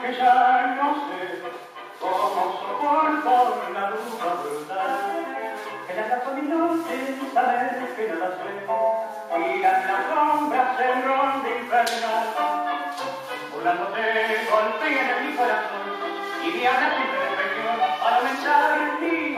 que ya no sé cómo soporto la duda brutal. Que la razón inútil saber que no la sé, giran las sombras en ronda infernal. Burlándote golpea en mi corazón y me habla sin perfección al aumentar mi